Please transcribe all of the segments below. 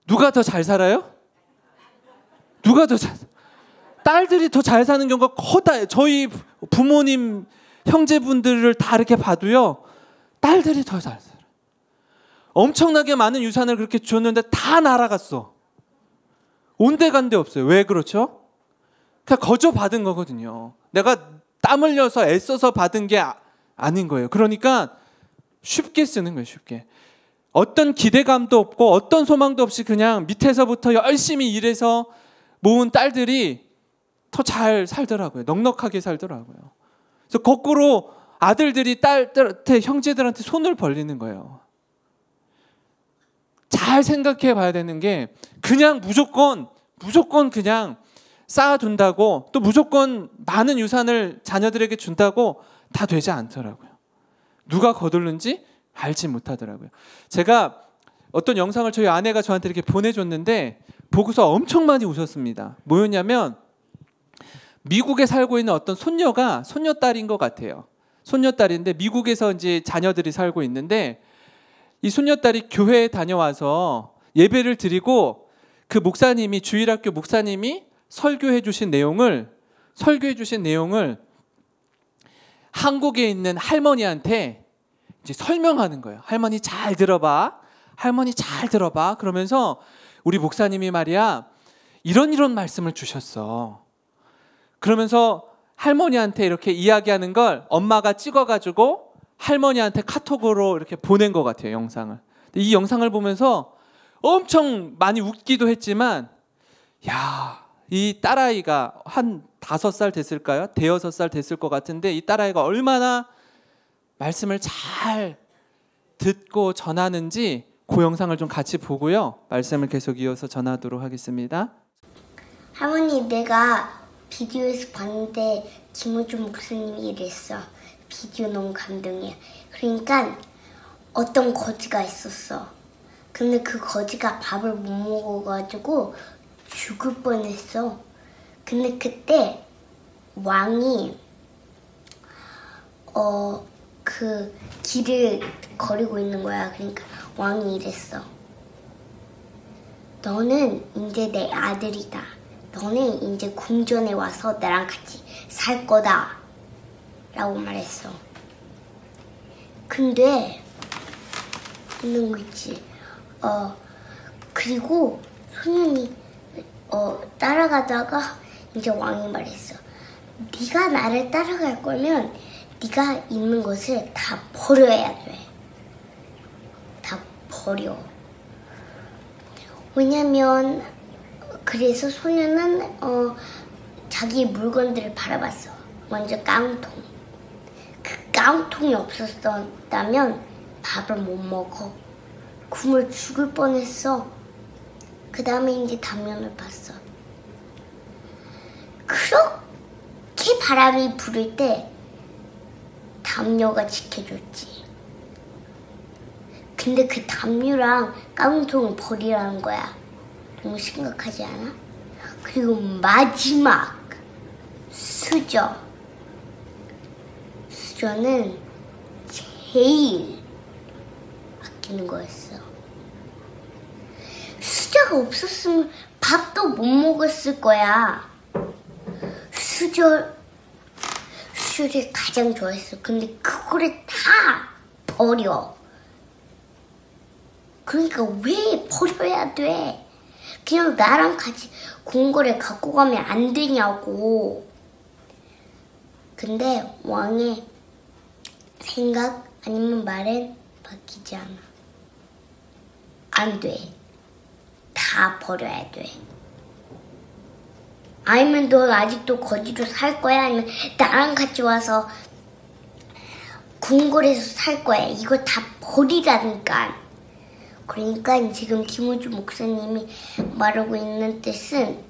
누가 더 잘 살아요? 누가 더 잘? 딸들이 더 잘 사는 경우가 커다. 저희 부모님 형제분들을 다 이렇게 봐도요, 딸들이 더 잘 살아. 엄청나게 많은 유산을 그렇게 줬는데 다 날아갔어. 온데간데 없어요. 왜 그렇죠? 그냥 거저 받은 거거든요. 내가 땀 흘려서 애써서 받은 게 아닌 거예요. 그러니까 쉽게 쓰는 거예요. 쉽게. 어떤 기대감도 없고 어떤 소망도 없이 그냥 밑에서부터 열심히 일해서 모은 딸들이 더 잘 살더라고요. 넉넉하게 살더라고요. 그래서 거꾸로 아들들이 딸들한테, 형제들한테 손을 벌리는 거예요. 잘 생각해 봐야 되는 게, 그냥 무조건 그냥 쌓아둔다고, 또 무조건 많은 유산을 자녀들에게 준다고 다 되지 않더라고요. 누가 거둘는지 알지 못하더라고요. 제가 어떤 영상을 저희 아내가 저한테 이렇게 보내줬는데 보고서 엄청 많이 웃었습니다. 뭐였냐면, 미국에 살고 있는 어떤 손녀딸인 것 같아요. 손녀딸인데 미국에서 이제 자녀들이 살고 있는데, 이 손녀딸이 교회에 다녀와서 예배를 드리고 그 목사님이, 주일학교 목사님이 설교해 주신 내용을 한국에 있는 할머니한테 이제 설명하는 거예요. 할머니 잘 들어봐. 그러면서 우리 목사님이 말이야, 이런 말씀을 주셨어. 그러면서 할머니한테 이렇게 이야기하는 걸 엄마가 찍어가지고 할머니한테 카톡으로 이렇게 보낸 것 같아요, 영상을. 이 영상을 보면서 엄청 많이 웃기도 했지만, 야, 이 딸아이가 한 5살 됐을까요? 대여섯 살 됐을 것 같은데, 이 딸아이가 얼마나 말씀을 잘 듣고 전하는지 그 영상을 좀 같이 보고요, 말씀을 계속 이어서 전하도록 하겠습니다. 할머니, 내가 비디오에서 봤는데 김우중 목사님이 이랬어. 비디오 너무 감동이야. 그러니까 어떤 거지가 있었어. 근데 그 거지가 밥을 못 먹어가지고 죽을 뻔했어. 근데 그때 왕이 그 길을 거리고 있는 거야. 그러니까 왕이 이랬어. 너는 이제 내 아들이다. 너는 이제 궁전에 와서 나랑 같이 살 거다. 라고 말했어. 근데 있는 거 있지. 그리고 소년이 따라가다가 이제 왕이 말했어. 네가 나를 따라갈 거면 네가 있는 것을 다 버려야 돼. 다 버려. 왜냐면 그래서 소년은 자기 물건들을 바라봤어. 먼저 깡통. 그 깡통이 없었다면 밥을 못 먹어. 굶어 죽을 뻔했어. 그 다음에 이제 담요를 봤어. 그렇게 바람이 불을 때 담요가 지켜줬지. 근데 그 담요랑 깡통을 버리라는 거야. 너무 심각하지 않아? 그리고 마지막 수저. 수저는 제일 아끼는 거였어. 수저가 없었으면 밥도 못 먹었을 거야. 수저를 가장 좋아했어. 근데 그거를 다 버려. 그러니까 왜 버려야 돼? 그냥 나랑 같이 궁궐에 갖고 가면 안 되냐고. 근데 왕의 생각 아니면 말은 바뀌지 않아. 안 돼. 다 버려야 돼. 아니면 너 아직도 거지로 살 거야? 아니면 나랑 같이 와서 궁궐에서 살 거야? 이거 다 버리라니까. 그러니까 지금 김우주 목사님이 말하고 있는 뜻은,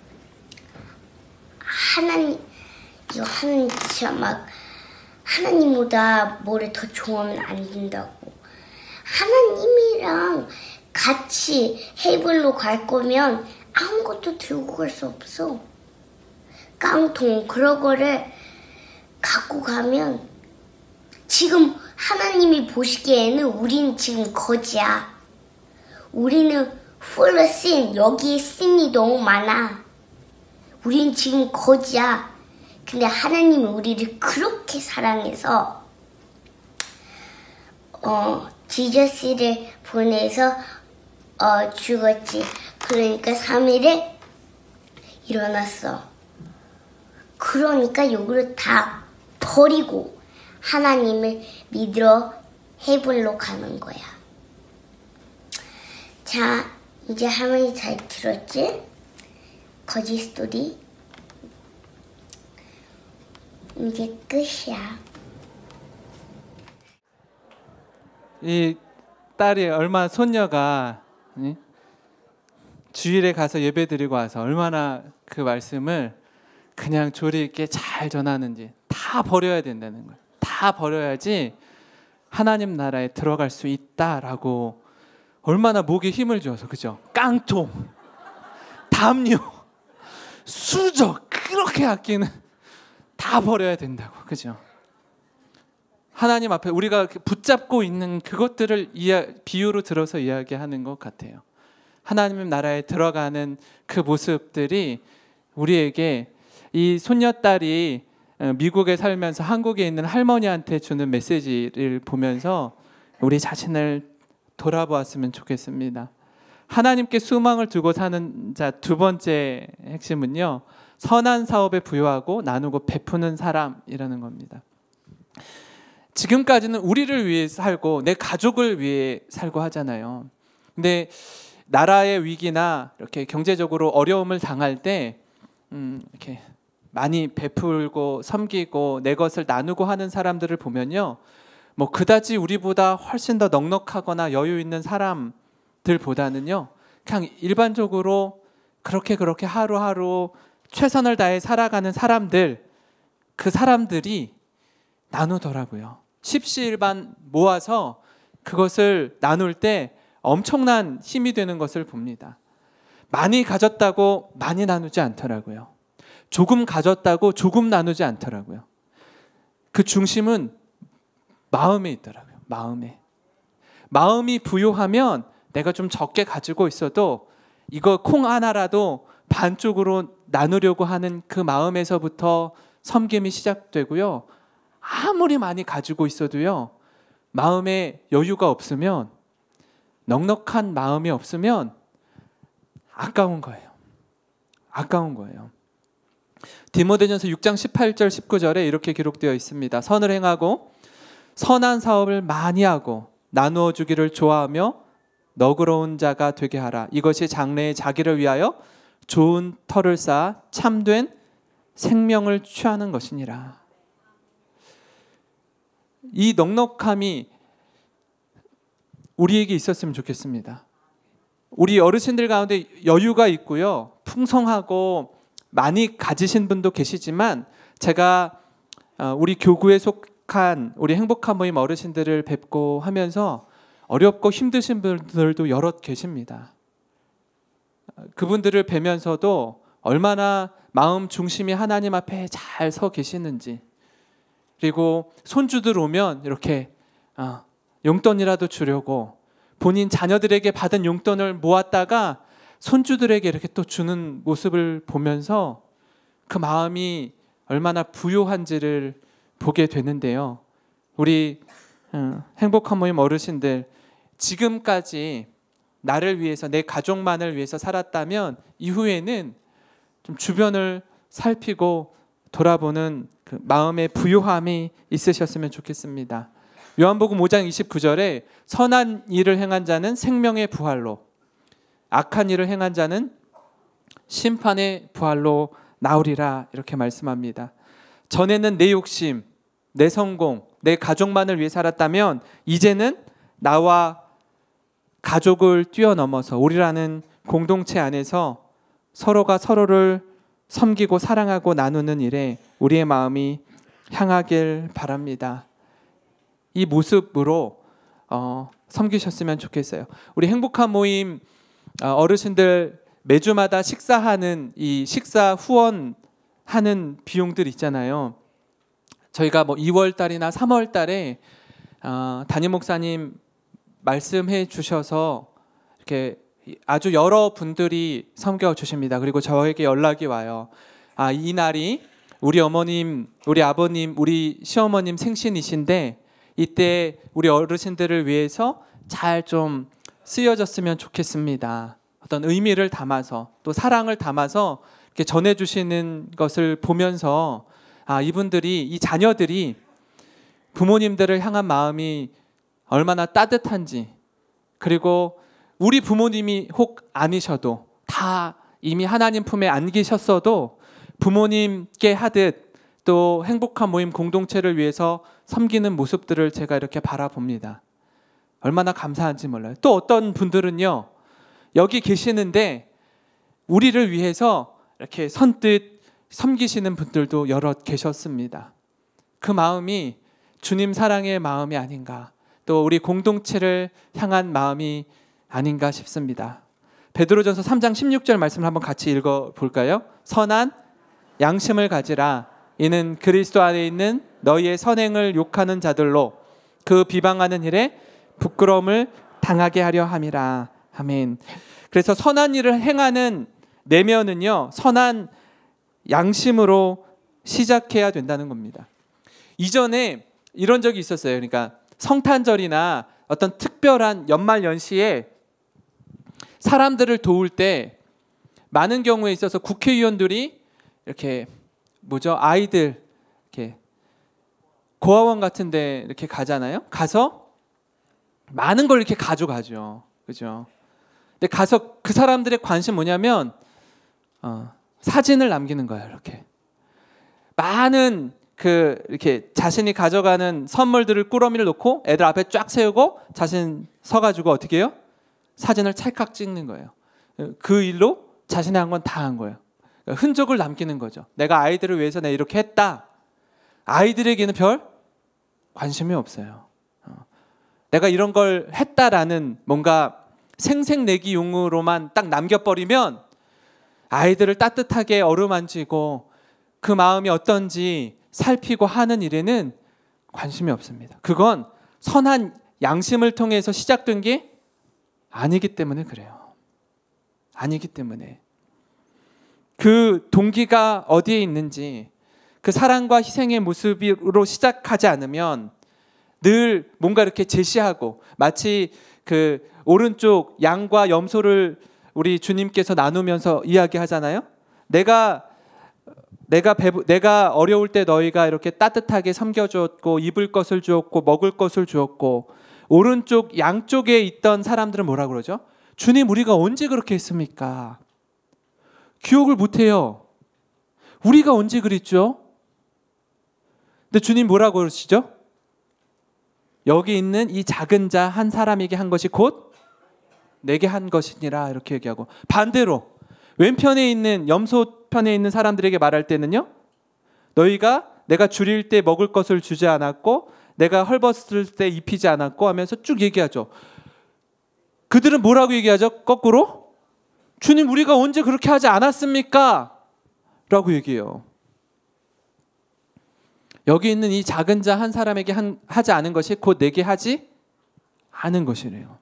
하나님 진짜 막 하나님보다 뭐를 더 좋아하면 안 된다고. 하나님이랑 같이 헤이븐로 갈 거면 아무것도 들고 갈 수 없어. 깡통 그런 거를 갖고 가면, 지금 하나님이 보시기에는 우리는 지금 거지야. 우리는 풀 씬, 여기 씬이 너무 많아. 우린 지금 거지야. 근데 하나님이 우리를 그렇게 사랑해서 지저스를 보내서 죽었지. 그러니까 3일에 일어났어. 그러니까 이거를 다 버리고 하나님을 믿으러 헤븐로 가는 거야. 자, 이제 할머니 잘 들었지? 거짓 스토리. 이제 끝이야. 이 딸이 얼마나 손녀가 주일에 가서 예배드리고 와서 얼마나 그 말씀을 그냥 조리 있게 잘 전하는지. 다 버려야 된다는 거예요. 다 버려야지 하나님 나라에 들어갈 수 있다라고. 얼마나 목에 힘을 줘서, 그죠? 깡통, 담요, 수저 그렇게 아끼는, 다 버려야 된다고, 그죠? 하나님 앞에 우리가 붙잡고 있는 그것들을 비유로 들어서 이야기하는 것 같아요. 하나님 나라에 들어가는 그 모습들이 우리에게, 이 손녀딸이 미국에 살면서 한국에 있는 할머니한테 주는 메시지를 보면서 우리 자신을 돌아보았으면 좋겠습니다. 하나님께 소망을 두고 사는 자, 두 번째 핵심은요, 선한 사업에 부여하고 나누고 베푸는 사람이라는 겁니다. 지금까지는 우리를 위해 살고 내 가족을 위해 살고 하잖아요. 근데 나라의 위기나 이렇게 경제적으로 어려움을 당할 때 이렇게 많이 베풀고 섬기고 내 것을 나누고 하는 사람들을 보면요, 뭐 그다지 우리보다 훨씬 더 넉넉하거나 여유 있는 사람들보다는요, 그냥 일반적으로 그렇게 하루하루 최선을 다해 살아가는 사람들, 그 사람들이 나누더라고요. 십시일반 모아서 그것을 나눌 때 엄청난 힘이 되는 것을 봅니다. 많이 가졌다고 많이 나누지 않더라고요. 조금 가졌다고 조금 나누지 않더라고요. 그 중심은 마음에 있더라고요. 마음이 부요하면 내가 좀 적게 가지고 있어도 이거 콩 하나라도 반쪽으로 나누려고 하는 그 마음에서부터 섬김이 시작되고요. 아무리 많이 가지고 있어도요, 마음에 여유가 없으면, 넉넉한 마음이 없으면 아까운 거예요. 디모데전서 6장 18절 19절에 이렇게 기록되어 있습니다. 선을 행하고 선한 사업을 많이 하고 나누어 주기를 좋아하며 너그러운 자가 되게 하라. 이것이 장래에 자기를 위하여 좋은 터를 쌓아 참된 생명을 취하는 것이니라. 이 넉넉함이 우리에게 있었으면 좋겠습니다. 우리 어르신들 가운데 여유가 있고요, 풍성하고 많이 가지신 분도 계시지만, 제가 우리 교구에 속한 우리 행복한 모임 어르신들을 뵙고 하면서 어렵고 힘드신 분들도 여럿 계십니다. 그분들을 뵈면서도 얼마나 마음 중심이 하나님 앞에 잘 서 계시는지, 그리고 손주들 오면 이렇게 용돈이라도 주려고 본인 자녀들에게 받은 용돈을 모았다가 손주들에게 이렇게 또 주는 모습을 보면서 그 마음이 얼마나 부요한지를 보게 되는데요. 우리 행복한 모임 어르신들, 지금까지 나를 위해서, 내 가족만을 위해서 살았다면 이후에는 좀 주변을 살피고 돌아보는 그 마음의 부요함이 있으셨으면 좋겠습니다. 요한복음 5장 29절에 선한 일을 행한 자는 생명의 부활로, 악한 일을 행한 자는 심판의 부활로 나오리라, 이렇게 말씀합니다. 전에는 내 욕심, 내 성공, 내 가족만을 위해 살았다면 이제는 나와 가족을 뛰어넘어서 우리라는 공동체 안에서 서로가 서로를 섬기고 사랑하고 나누는 일에 우리의 마음이 향하길 바랍니다. 이 모습으로 섬기셨으면 좋겠어요. 우리 행복한 모임 어르신들 매주마다 식사하는 이 식사 후원하는 비용들 있잖아요. 저희가 뭐 2월 달이나 3월 달에 담임 목사님 말씀해 주셔서 이렇게 아주 여러 분들이 섬겨주십니다. 그리고 저에게 연락이 와요. 이 날이 우리 어머님, 우리 아버님, 우리 시어머님 생신이신데 이때 우리 어르신들을 위해서 잘 좀 쓰여졌으면 좋겠습니다. 어떤 의미를 담아서 또 사랑을 담아서 이렇게 전해주시는 것을 보면서 이분들이, 이 자녀들이 부모님들을 향한 마음이 얼마나 따뜻한지, 그리고 우리 부모님이 혹 아니셔도 다 이미 하나님 품에 안기셨어도 부모님께 하듯 또 행복한 모임 공동체를 위해서 섬기는 모습들을 제가 이렇게 바라봅니다. 얼마나 감사한지 몰라요. 또 어떤 분들은요, 여기 계시는데 우리를 위해서 이렇게 선뜻 섬기시는 분들도 여럿 계셨습니다. 그 마음이 주님 사랑의 마음이 아닌가, 또 우리 공동체를 향한 마음이 아닌가 싶습니다. 베드로전서 3장 16절 말씀을 한번 같이 읽어볼까요? 선한 양심을 가지라. 이는 그리스도 안에 있는 너희의 선행을 욕하는 자들로 그 비방하는 일에 부끄러움을 당하게 하려 함이라. 아멘. 그래서 선한 일을 행하는 내면은요, 선한 양심으로 시작해야 된다는 겁니다. 이전에 이런 적이 있었어요. 그러니까 성탄절이나 어떤 특별한 연말 연시에 사람들을 도울 때 많은 경우에 있어서 국회의원들이 이렇게 아이들 이렇게 고아원 같은 데 이렇게 가잖아요. 가서 많은 걸 이렇게 가져가죠. 그죠? 근데 가서 그 사람들의 관심 뭐냐면 사진을 남기는 거예요. 이렇게 많은 이렇게 자신이 가져가는 선물들을 꾸러미를 놓고 애들 앞에 쫙 세우고 자신 서가지고 어떻게 해요? 사진을 찰칵 찍는 거예요. 그 일로 자신이 한 건 다 한 거예요. 흔적을 남기는 거죠. 내가 아이들을 위해서 내가 이렇게 했다. 아이들에게는 별 관심이 없어요. 내가 이런 걸 했다라는 뭔가 생색내기용으로만 딱 남겨버리면 아이들을 따뜻하게 어루만지고 그 마음이 어떤지 살피고 하는 일에는 관심이 없습니다. 그건 선한 양심을 통해서 시작된 게 아니기 때문에 그래요. 아니기 때문에. 그 동기가 어디에 있는지, 그 사랑과 희생의 모습으로 시작하지 않으면 늘 뭔가 이렇게 제시하고, 마치 그 오른쪽 양과 염소를 우리 주님께서 나누면서 이야기하잖아요. 내가 어려울 때 너희가 이렇게 따뜻하게 섬겨주었고 입을 것을 주었고 먹을 것을 주었고, 오른쪽 양쪽에 있던 사람들은 뭐라 그러죠? 주님, 우리가 언제 그렇게 했습니까? 기억을 못해요. 우리가 언제 그랬죠? 근데 주님 뭐라고 그러시죠? 여기 있는 이 작은 자 한 사람에게 한 것이 곧 내게 한 것이니라, 이렇게 얘기하고, 반대로 왼편에 있는 염소 편에 있는 사람들에게 말할 때는요, 너희가 내가 줄일 때 먹을 것을 주지 않았고 내가 헐벗을 때 입히지 않았고 하면서 쭉 얘기하죠. 그들은 뭐라고 얘기하죠? 거꾸로 주님, 우리가 언제 그렇게 하지 않았습니까? 라고 얘기해요. 여기 있는 이 작은 자 한 사람에게 하지 않은 것이 곧 내게 하지 않은 것이래요.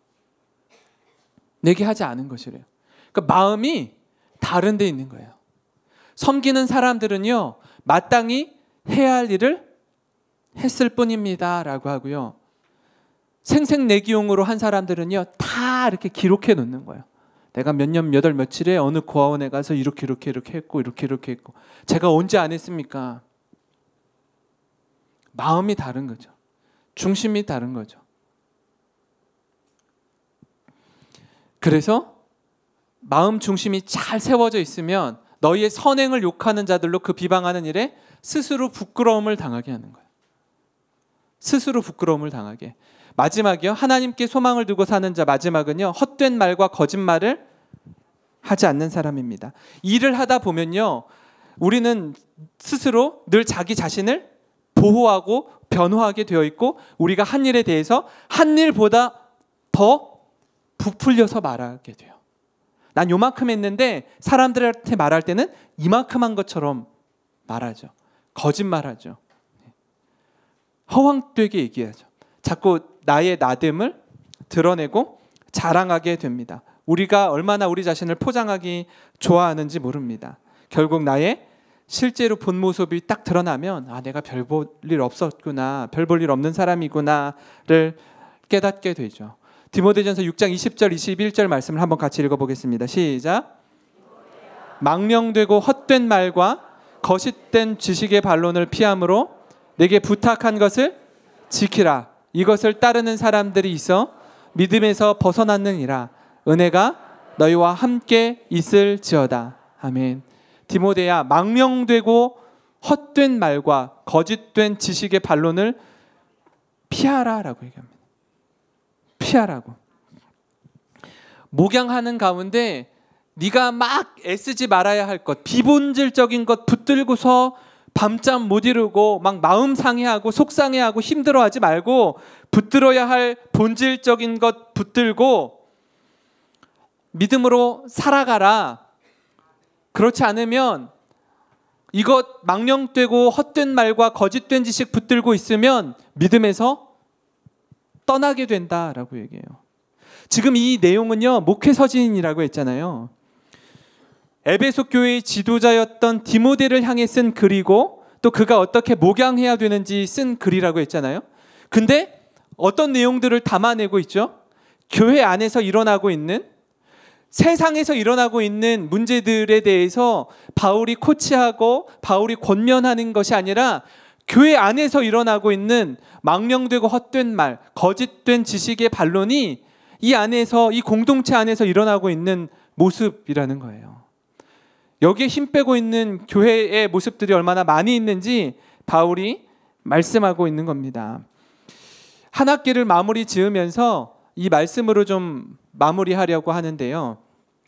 내게 하지 않은 것이래요. 그러니까 마음이 다른 데 있는 거예요. 섬기는 사람들은요, 마땅히 해야 할 일을 했을 뿐입니다 라고 하고요, 생색내기용으로 한 사람들은요 다 이렇게 기록해 놓는 거예요. 내가 몇 년 몇 월 며칠에 어느 고아원에 가서 이렇게 했고 이렇게 했고, 제가 언제 안 했습니까? 마음이 다른 거죠. 중심이 다른 거죠. 그래서 마음 중심이 잘 세워져 있으면 너희의 선행을 욕하는 자들로 그 비방하는 일에 스스로 부끄러움을 당하게 하는 거예요. 스스로 부끄러움을 당하게. 마지막이요, 하나님께 소망을 두고 사는 자, 마지막은요, 헛된 말과 거짓말을 하지 않는 사람입니다. 일을 하다 보면요, 우리는 스스로 늘 자기 자신을 보호하고 변호하게 되어 있고, 우리가 한 일에 대해서 한 일보다 더 부풀려서 말하게 돼요. 난 요만큼 했는데 사람들한테 말할 때는 이만큼 한 것처럼 말하죠. 거짓말하죠. 허황되게 얘기하죠. 자꾸 나의 나됨을 드러내고 자랑하게 됩니다. 우리가 얼마나 우리 자신을 포장하기 좋아하는지 모릅니다. 결국 나의 실제로 본 모습이 딱 드러나면 내가 별 볼 일 없었구나, 별 볼 일 없는 사람이구나를 깨닫게 되죠. 디모데전서 6장 20절 21절 말씀을 한번 같이 읽어보겠습니다. 시작. 망령되고 헛된 말과 거짓된 지식의 반론을 피함으로 내게 부탁한 것을 지키라. 이것을 따르는 사람들이 있어 믿음에서 벗어났느니라. 은혜가 너희와 함께 있을지어다. 아멘. 디모데야, 망령되고 헛된 말과 거짓된 지식의 반론을 피하라라고 얘기합니다. 피하라고. 목양하는 가운데 네가 막 애쓰지 말아야 할 것, 비본질적인 것 붙들고서 밤잠 못 이루고 막 마음 상해하고 속상해하고 힘들어하지 말고 붙들어야 할 본질적인 것 붙들고 믿음으로 살아가라. 그렇지 않으면 이것 망령되고 헛된 말과 거짓된 지식 붙들고 있으면 믿음에서 떠나게 된다라고 얘기해요. 지금 이 내용은요, 목회서신이라고 했잖아요. 에베소 교회의 지도자였던 디모데를 향해 쓴 글이고 또 그가 어떻게 목양해야 되는지 쓴 글이라고 했잖아요. 근데 어떤 내용들을 담아내고 있죠? 교회 안에서 일어나고 있는, 세상에서 일어나고 있는 문제들에 대해서 바울이 코치하고 바울이 권면하는 것이 아니라 교회 안에서 일어나고 있는 망령되고 헛된 말, 거짓된 지식의 반론이 이 안에서, 이 공동체 안에서 일어나고 있는 모습이라는 거예요. 여기에 힘 빼고 있는 교회의 모습들이 얼마나 많이 있는지 바울이 말씀하고 있는 겁니다. 한 학기를 마무리 지으면서 이 말씀으로 좀 마무리하려고 하는데요.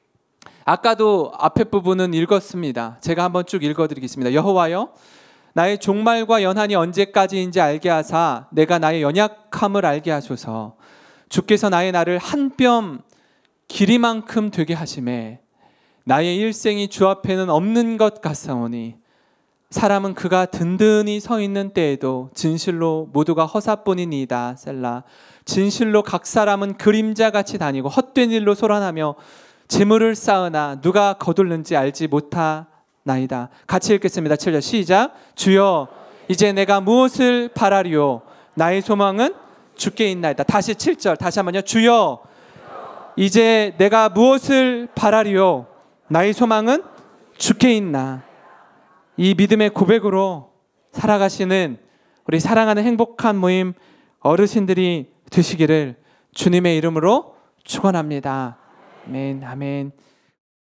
아까도 앞에 부분은 읽었습니다. 제가 한번 쭉 읽어드리겠습니다. 여호와여, 나의 종말과 연한이 언제까지인지 알게 하사 내가 나의 연약함을 알게 하소서. 주께서 나의 날을 한 뼘 길이만큼 되게 하심에 나의 일생이 주 앞에는 없는 것 같사오니 사람은 그가 든든히 서 있는 때에도 진실로 모두가 허사뿐이니이다. 셀라. 진실로 각 사람은 그림자같이 다니고 헛된 일로 소란하며 재물을 쌓으나 누가 거둘는지 알지 못하나이다. 같이 읽겠습니다. 7절 시작. 주여, 이제 내가 무엇을 바라리요? 나의 소망은 주께 있나이다. 다시 7절 다시 한번요. 주여, 이제 내가 무엇을 바라리요? 나의 소망은 주께 있나. 이 믿음의 고백으로 살아가시는 우리 사랑하는 행복한 모임 어르신들이 되시기를 주님의 이름으로 축원합니다. 아멘, 아멘.